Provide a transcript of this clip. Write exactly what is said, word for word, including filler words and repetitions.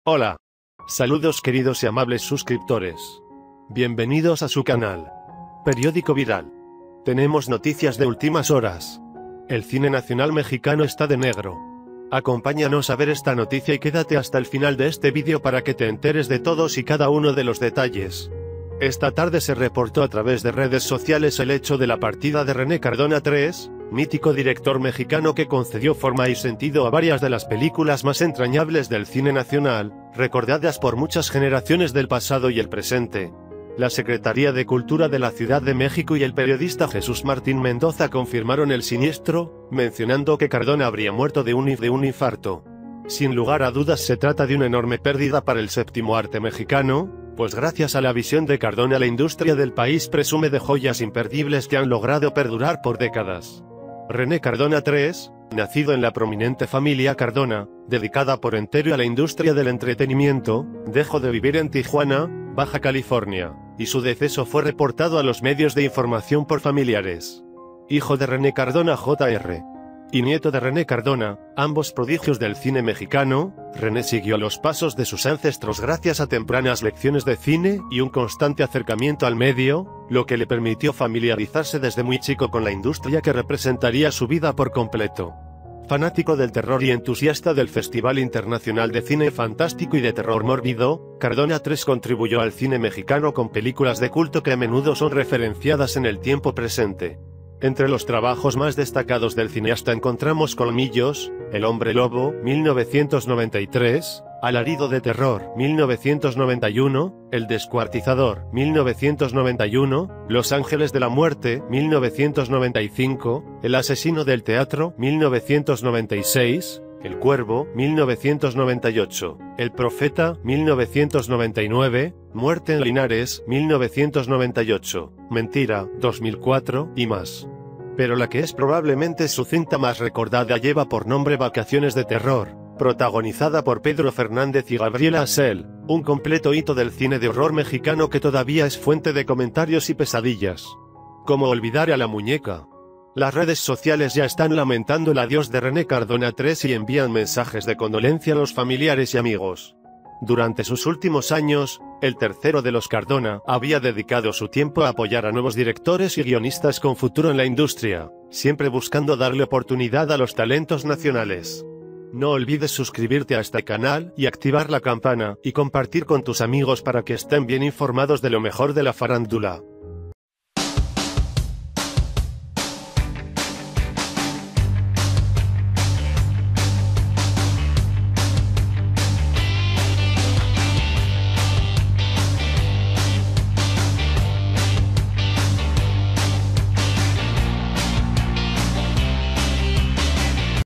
Hola. Saludos queridos y amables suscriptores. Bienvenidos a su canal. Periódico Viral. Tenemos noticias de últimas horas. El cine nacional mexicano está de negro. Acompáñanos a ver esta noticia y quédate hasta el final de este vídeo para que te enteres de todos y cada uno de los detalles. Esta tarde se reportó a través de redes sociales el hecho de la partida de René Cardona tercero, mítico director mexicano que concedió forma y sentido a varias de las películas más entrañables del cine nacional, recordadas por muchas generaciones del pasado y el presente. La Secretaría de Cultura de la Ciudad de México y el periodista Jesús Martín Mendoza confirmaron el siniestro, mencionando que Cardona habría muerto de un, de un infarto. Sin lugar a dudas se trata de una enorme pérdida para el séptimo arte mexicano, pues gracias a la visión de Cardona la industria del país presume de joyas imperdibles que han logrado perdurar por décadas. René Cardona tercero, nacido en la prominente familia Cardona, dedicada por entero a la industria del entretenimiento, dejó de vivir en Tijuana, Baja California, y su deceso fue reportado a los medios de información por familiares. Hijo de René Cardona junior y nieto de René Cardona, ambos prodigios del cine mexicano, René siguió los pasos de sus ancestros gracias a tempranas lecciones de cine y un constante acercamiento al medio, lo que le permitió familiarizarse desde muy chico con la industria que representaría su vida por completo. Fanático del terror y entusiasta del Festival Internacional de Cine Fantástico y de Terror Mórbido, Cardona tercero contribuyó al cine mexicano con películas de culto que a menudo son referenciadas en el tiempo presente. Entre los trabajos más destacados del cineasta encontramos Colmillos, El Hombre Lobo, mil novecientos noventa y tres, Alarido de Terror, mil novecientos noventa y uno, El Descuartizador, mil novecientos noventa y uno, Los Ángeles de la Muerte, mil novecientos noventa y cinco, El Asesino del Teatro, mil novecientos noventa y seis, El Cuervo, mil novecientos noventa y ocho, El Profeta, mil novecientos noventa y nueve, Muerte en Linares, mil novecientos noventa y ocho, Mentira, dos mil cuatro, y más. Pero la que es probablemente su cinta más recordada lleva por nombre Vacaciones de Terror, protagonizada por Pedro Fernández y Gabriela Asel, un completo hito del cine de horror mexicano que todavía es fuente de comentarios y pesadillas. ¿Cómo olvidar a la muñeca? Las redes sociales ya están lamentando el adiós de René Cardona tercero y envían mensajes de condolencia a los familiares y amigos. Durante sus últimos años, el tercero de los Cardona había dedicado su tiempo a apoyar a nuevos directores y guionistas con futuro en la industria, siempre buscando darle oportunidad a los talentos nacionales. No olvides suscribirte a este canal y activar la campana y compartir con tus amigos para que estén bien informados de lo mejor de la farándula.